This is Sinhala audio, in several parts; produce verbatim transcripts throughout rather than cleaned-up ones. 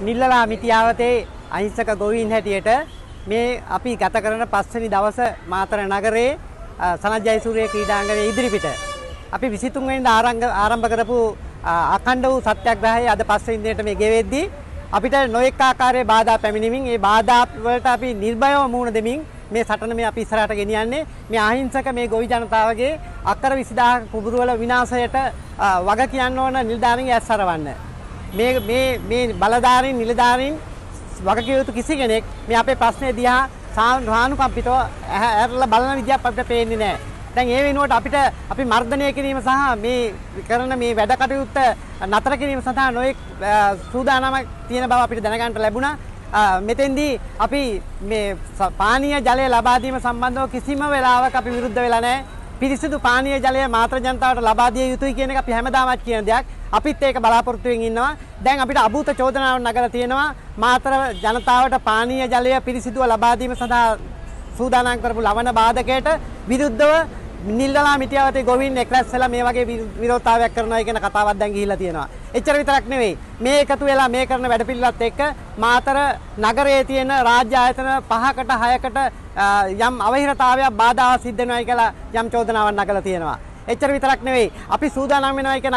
නිල්ලලා මිටියාවතේ අහිංසක ගොවීන් හැටියට මේ අපි ගත කරන පස්වෙනි දවස මාතර නගරේ සනත් ජයසූරිය ක්‍රීඩාංගණයේ ඉදිරිපිට අපි විසිතුන් වෙනිදා ආරම්භ කරපු අඛණ්ඩ වූ සත්‍යාග්‍රහය අද පස්වෙනි දිනට මේ ගෙවෙද්දී අපිට නොඑක ආකාරයේ බාධා පැමිණෙමින් ඒ බාධා වලට අපි නිර්භයව මුහුණ දෙමින් මේ සටන මේ අපි ඉස්සරහට ගෙනියන්නේ මේ අහිංසක මේ ගොවි ජනතාවගේ අක්කර විසිදාහක කුඹුරු වල විනාශයට වග කියන්න ඕන නිලධාරීන් ඇස්සරවන්න. මේ මේ මේ බලධාරීන් නිලධාරීන් වගකිය යුතු කිසි කෙනෙක් මේ අපේ ප්‍රශ්නේ දිහා සානුකම්පිතව ඇරලා බලන විදියක් අපිට පේන්නේ නැහැ. දැන් ඒ වෙනුවට අපිට අපි මර්ධනය කිරීම සහ මේ කරන මේ වැඩ කටයුත්ත නතර කිරීම සඳහා නොයෙක් සූදානමක් තියෙන බව අපිට දැනගන්න ලැබුණා. මෙතෙන්දී අපි මේ පානීය ජලය ලබා දීම සම්බන්ධව කිසිම වෙලාවක අපි විරුද්ධ වෙලා නැහැ. පිරිසිදු පානීය ජලය මාතර ජනතාවට ලබා දිය යුතුයි කියන එක අපි හැමදාමත් කියන දෙයක්. අපිත් ඒක බලාපොරොත්තු වෙමින් ඉන්නවා. දැන් අපිට අභූත චෝදනාවක් නගලා තියෙනවා මාතර ජනතාවට පානීය ජලය පිරිසිදුව ලබා දීම සඳහා සූදානම් කරපු ලවණ බාධකයට විරුද්ධව නිල්ලලා මිටියාවතේ ගොවීන් එක්රැස් වෙලා මේ වගේ විරෝධතාවයක් කරනවා කියන කතාවක් දැන් ගිහිල්ලා තියෙනවා. එච්චර විතරක් නෙවෙයි. මේ එකතු වෙලා මේ කරන වැඩපිළිවෙලත් එක්ක මාතර නගරයේ තියෙන රාජ්‍ය ආයතන පහකට හයකට යම් අවහිරතාවයක් බාධාවක් සිද්ධ වෙනවා කියලා යම් චෝදනාවක් නගලා තියෙනවා. එච්චර විතරක් නෙවෙයි. අපි සූදානම් වෙනවා කියන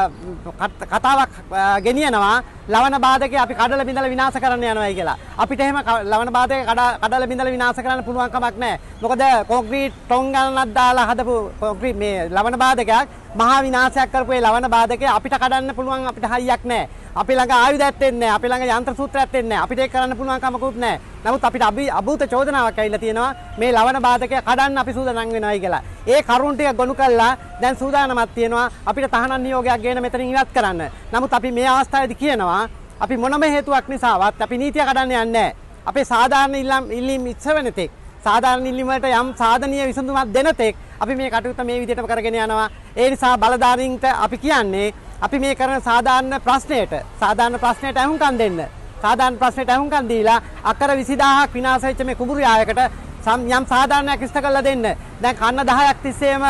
කතාවක් ගෙනියනවා ලවණ බාධකේ අපි කඩලා බිඳලා විනාශ කරන්න යනවායි කියලා. අපිට එහෙම ලවණ බාධකේ කඩලා බිඳලා විනාශ කරන්න පුළුවන් කමක් නැහැ. මොකද කොන්ක්‍රීට් ටොන් ගණනක් දාලා හදපු කොන්ක්‍රීට් මේ ලවණ බාධකයක් මහා විනාශයක් කරපු ඒ ලවණ බාධකේ අපිට කඩන්න පුළුවන් අපිට හයියක් නැහැ. අපි ළඟ ආයුධයක් දෙන්නේ නැහැ. අපි ළඟ යන්ත්‍ර සූත්‍රයක් දෙන්නේ නැහැ. අපිට ඒක කරන්න පුළුවන් කමකුත් නැහැ. නමුත් අපිට අභූත චෝදනාවක් ඇවිල්ලා තියෙනවා මේ ලවණ බාධකය කඩන්න අපි සූදානම් වෙනවායි කියලා. ඒ කරුණ ටික ගොනු කළා දැන් සූදානමක් තියෙනවා අපිට තහනම් නියෝගයක් ගේන මෙතනින් ඉවත් කරන්න. නමුත් අපි මේ අවස්ථාවේදී කියනවා අපි මොනම හේතුවක් නිසාවත් අපි නීතිය කඩන්න යන්නේ නැහැ. අපේ සාධාරණ ඉල්ලීම් ඉස්සවෙන තෙක් සාධාරණ ඉල්ලීම් වලට යම් සාධනීය විසඳුමක් දෙන තෙක් අපි මේ කටයුත්ත මේ විදිහටම කරගෙන යනවා. ඒ නිසා බලධාරීන්ට අපි කියන්නේ අපි මේ කරන සාධාරණ ප්‍රශ්නයට සාධාරණ ප්‍රශ්නයට අහුම්කම් දෙන්න. සාධාරණ ප්‍රශ්නයට අහුම්කම් දීලා අක්කර විසිදාහක් විනාශ වෙච්ච මේ කුඹුරු යායකට යම් සාධාරණයක් ඉෂ්ට කරලා දෙන්න. දැන් කන්න දහයක් තිස්සේම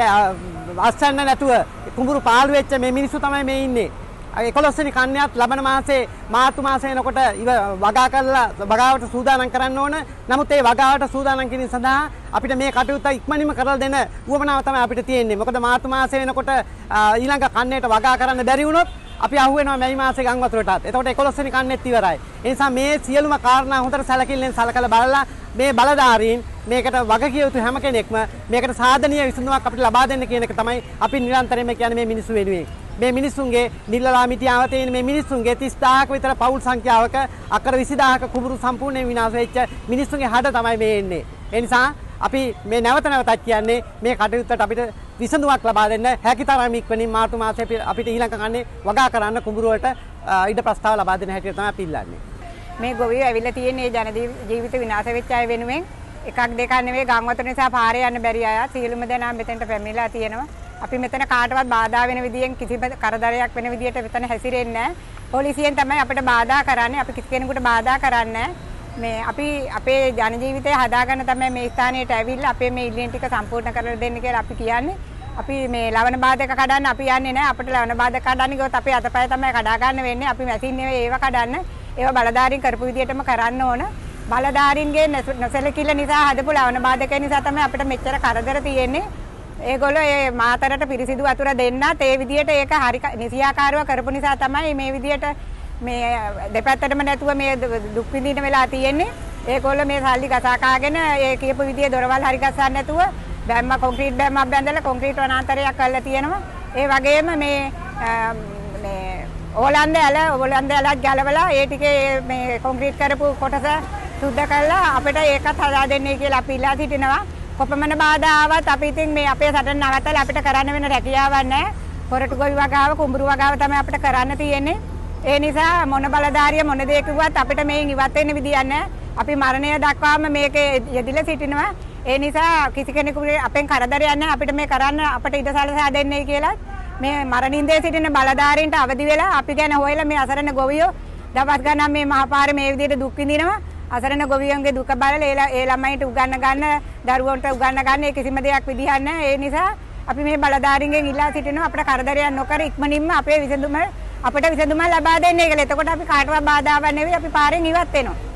අස්සන්න නැතුව කුඹුරු පාළු වෙච්ච මේ මිනිස්සු තමයි මේ ඉන්නේ. එකොළොස් වෙනි කන්‍යාත් ලබන මාසේ මාර්තු මාසේ එනකොට ඉව වගා කරලා වගාවට සූදානම් කරන්න ඕන. නමුත් ඒ වගාවට සූදානම් කිරීම සඳහා අපිට මේ කටයුත්ත ඉක්මනින්ම කරලා දෙන්න උවමනාව තමයි අපිට තියෙන්නේ. මොකද මාර්තු මාසේ වෙනකොට ඊළඟ කන්නේට වගා කරන්න බැරි වුණොත් අපි අහු වෙනවා මැයි මාසේ ගම් වතුරටත්. එතකොට එකොළොස් වෙනි කන්නේත් ඉවරයි. ඒ නිසා මේ සියලුම කාරණා හොඳට සැලකිල්ලෙන් සලකලා බලලා මේ බලධාරීන් මේකට වගකිය යුතු හැම කෙනෙක්ම මේකට සාධනීය විසඳුමක් අපිට ලබා දෙන්න කියන එක තමයි අපි නිරන්තරයෙන්ම කියන්නේ මේ මිනිස්සු වෙනුවෙන්. මේ මිනිස්සුන්ගේ නිල්ලලා මිටියාවතේ ඉන්න මේ මිනිස්සුන්ගේ තිස් දාහක විතර පවුල් සංඛ්‍යාවක අක්කර විසිදාහක කුඹුරු සම්පූර්ණයෙන් විනාශ වෙච්ච මිනිස්සුන්ගේ හඩ තමයි මේ එන්නේ. ඒ නිසා අපි මේ නැවත නැවතත් කියන්නේ මේ කටයුත්තට අපිට විසඳුමක් ලබා දෙන්න හැකිතරම් ඉක්මනින් මාර්තු මාසයේ අපිට ඊළඟ කන්නේ වගා කරන්න කුඹුරු වලට ඉඩ ප්‍රස්තාව ලබා දෙන හැටියට තමයි අපි ඉල්ලන්නේ. මේ ගොවියෝ ඇවිල්ලා තියෙන්නේ ජන ජීවිත විනාශ වෙච්ච අය වෙනුවෙන් එකක් දෙකක් නෙවෙයි ගම් වතුර නිසා පාරේ යන්න බැරි අය සියලුම දෙනා මෙතෙන්ට පැමිණලා තියෙනවා. අපි මෙතන කාටවත් බාධා වෙන විදියෙන් කිසිම කරදරයක් වෙන විදියට මෙතන හැසිරෙන්නේ නැහැ. පොලිසියෙන් තමයි අපිට බාධා කරන්නේ. අපි කිසි කෙනෙකුට බාධා කරන්නේ මේ අපි අපේ ජන ජීවිතය හදාගන්න තමයි මේ ස්ථානයට ඇවිල්ලා අපේ මේ ඉල්ලීම් ටික සම්පූර්ණ කරලා දෙන්න කියලා අපි කියන්නේ. අපි මේ ලවණ බාධක කඩන්න අපි යන්නේ නැහැ. අපිට ලවණ බාධක කඩන්න ගියොත් අපේ අතපය තමයි කඩා ගන්න වෙන්නේ. අපි මැසින් නෙවෙයි ඒව කඩන්න. ඒව බලධාරීන් කරපු විදියටම කරන්න ඕන. බලධාරීන්ගේ නොසැලකිල්ල නිසා හදපු ලවණ බාධක නිසා තමයි අපිට මෙච්චර කරදර තියෙන්නේ. ඒගොල්ලෝ ඒ මාතරට පිරිසිදු වතුර දෙන්නත් ඒ විදියට ඒක හරි නිසියාකාරව කරපු නිසා තමයි මේ විදියට මේ දෙපැත්තටම නැතුව මේ දුක් විඳින වෙලා තියෙන්නේ. ඒගොල්ලෝ මේ සල්ලි ගසා කාගෙන ඒ කියපු විදිය දොරවල් හරි ගසන්න නැතුව බැම්ම කොන්ක්‍රීට් බැම්මක් බැඳලා කොන්ක්‍රීට් වනාන්තරයක් කරලා තියෙනවා. ඒ වගේම මේ මේ ඕලන්ද ඇල ඕලන්ද ඇලත් ගලවලා ඒ ටිකේ මේ කොන්ක්‍රීට් කරපු කොටස සුද්ධ කරලා අපිට ඒකත් හදා දෙන්නේ කියලා අපි ඉල්ලා සිටිනවා. කොපමණ බාධා ආවත් අපි ඉතින් මේ අපේ සටන නවත්තලා අපිට කරන්න වෙන රැකියාවක් නැහැ. පොරටු ගොවි වගාව කුඹුරු වගාව තමයි අපිට කරන්න තියෙන්නේ. ඒ නිසා මොන බලධාරිය මොන දේ කිව්වත් අපිට මේන් ඉවත් වෙන්න විදියක් නැහැ. අපි මරණය දක්වාම මේකේ යෙදිලා සිටිනවා. ඒ නිසා කිසි කෙනෙකුගේ අපෙන් කරදරයක් නැහැ. අපිට මේ කරන්න අපිට ඉඩ සලසා දෙන්නේ කියලා මේ මරණින්දේ සිටින බලධාරීන්ට අවදි වෙලා අපි ගැන හොයලා මේ අසරණ ගොවියෝ දවස් ගණන් මේ මහපාරේ මේ විදිහට දුක් විඳිනවා. අසරණ ගොවියන්ගේ දුක බලලා ඒ ළමයින්ට උගන්න ගන්න දරුවන්ට උගන්න ගන්න ඒ කිසිම දෙයක් විදිහක් නැහැ. ඒ නිසා අපි මේ බලධාරීන්ගෙන් ඉල්ලා සිටිනවා අපිට කරදරයක් නොකර ඉක්මනින්ම අපේ විසඳුම අපිට විසඳුමක් ලබා දෙන්නේ කියලා. එතකොට අපි කාටවත් බාධාවක් නෙවෙයි අපි පාරෙන් ඉවත් වෙනවා.